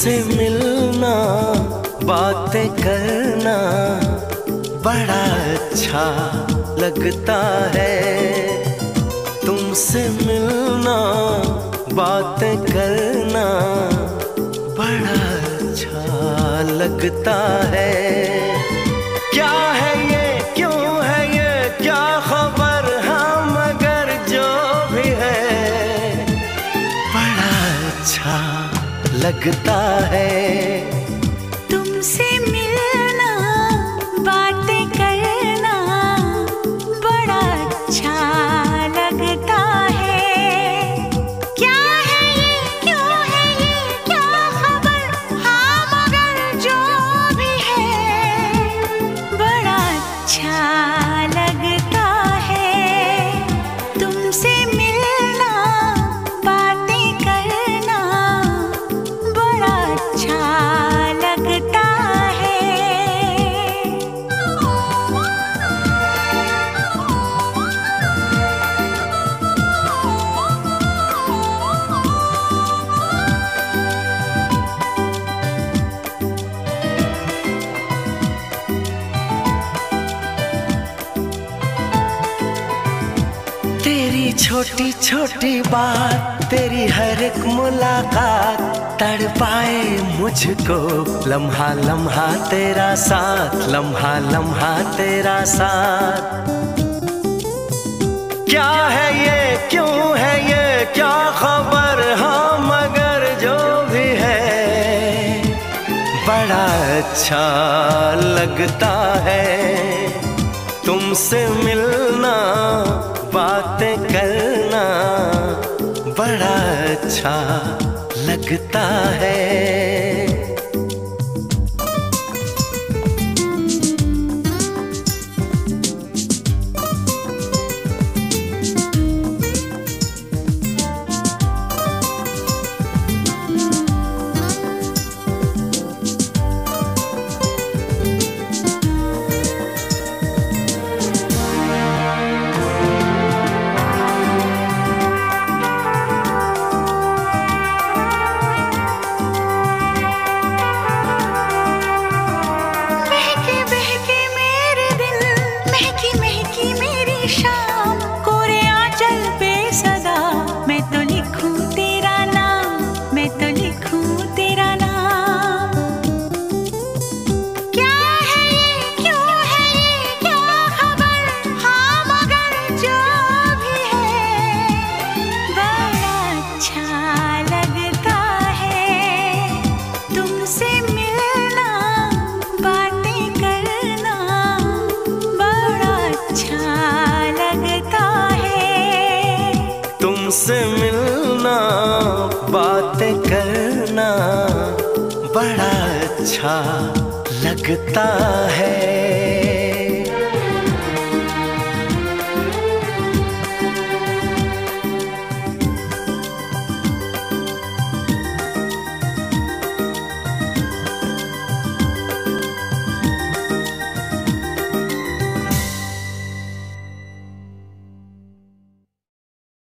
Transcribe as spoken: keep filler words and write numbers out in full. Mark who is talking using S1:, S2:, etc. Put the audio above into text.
S1: तुमसे मिलना, बातें करना बड़ा अच्छा लगता है। तुमसे मिलना, बातें करना बड़ा अच्छा लगता है। क्या है ये, क्यों है ये, क्या खबर, हाँ मगर जो भी है बड़ा अच्छा लगता है।
S2: तुमसे मिलना, बातें करना बड़ा अच्छा लगता है। क्या है ये, क्यों है ये, क्या खबर, हाँ मगर जो भी है बड़ा अच्छा लगता है। तुमसे मिलना, बातें करना बड़ा अच्छा लगता है।
S1: तेरी छोटी छोटी बात, तेरी हर एक मुलाकात तड़पाए मुझको। लम्हा लम्हा तेरा साथ, लम्हा लम्हा तेरा साथ। क्या है ये, क्यों है ये, क्या खबर, हाँ मगर जो भी है बड़ा अच्छा लगता है। तुमसे मिलना, बातें करना बड़ा अच्छा लगता है।
S2: शाम कोरे आंचल पे सदा मैं तो लिखूं तेरा नाम, मैं तो लिखूं तेरा नाम। क्या है ये, क्यों है ये, क्या खबर, हाँ मगर जो भी है बड़ा अच्छा लगता है। तुमसे मिलना, बातें करना बड़ा अच्छा
S1: तुमसे मिलना, बातें करना बड़ा अच्छा लगता है।